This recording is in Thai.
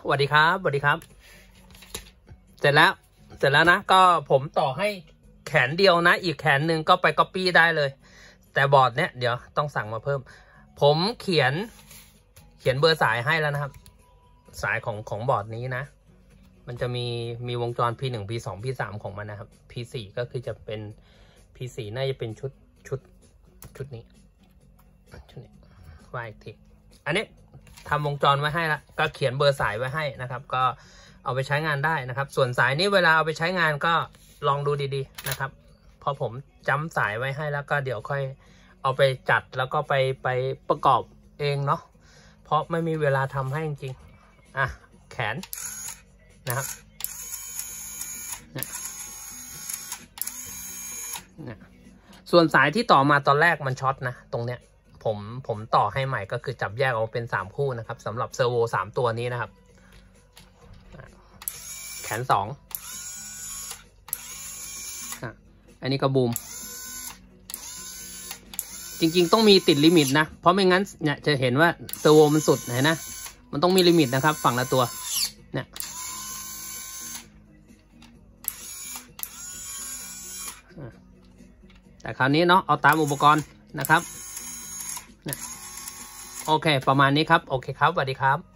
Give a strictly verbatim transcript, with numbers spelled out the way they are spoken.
สวัสดีครับสวัสดีครับเสร็จแล้วเสร็จแล้วนะก็ผมต่อให้แขนเดียวนะอีกแขนหนึ่งก็ไปก๊อปปี้ได้เลยแต่บอร์ดเนี้ยเดี๋ยวต้องสั่งมาเพิ่มผมเขียนเขียนเบอร์สายให้แล้วนะครับสายของของบอร์ดนี้นะมันจะมีมีวงจร พี หนึ่ง พี สอง พี สาม ของมันนะครับ พี สี่ ก็คือจะเป็น พี สี่ น่าจะเป็นชุดชุดชุดนี้ชุดนี้ว่าอีกทีอันนี้ทำวงจรไว้ให้ละก็เขียนเบอร์สายไว้ให้นะครับก็เอาไปใช้งานได้นะครับส่วนสายนี้เวลาเอาไปใช้งานก็ลองดูดีๆนะครับพอผมจำสายไว้ให้แล้วก็เดี๋ยวค่อยเอาไปจัดแล้วก็ไปไปประกอบเองเนาะเพราะไม่มีเวลาทำให้จริงๆอ่ะแขนนะครับเนี่ยส่วนสายที่ต่อมาตอนแรกมันช็อตนะตรงเนี้ยผมผมต่อให้ใหม่ก็คือจับแยกออกเป็นสามคู่นะครับสำหรับเซอร์โวสามตัวนี้นะครับแขนสองอันนี้ก็บูมจริงๆต้องมีติดลิมิตนะเพราะไม่งั้นเนี่ยจะเห็นว่าเซอร์โวมันสุดเห็นนะมันต้องมีลิมิตนะครับฝั่งละตัวเนี่ยแต่คราวนี้เนาะเอาตามอุปกรณ์นะครับเนี่ยโอเคประมาณนี้ครับโอเคครับสวัสดีครับ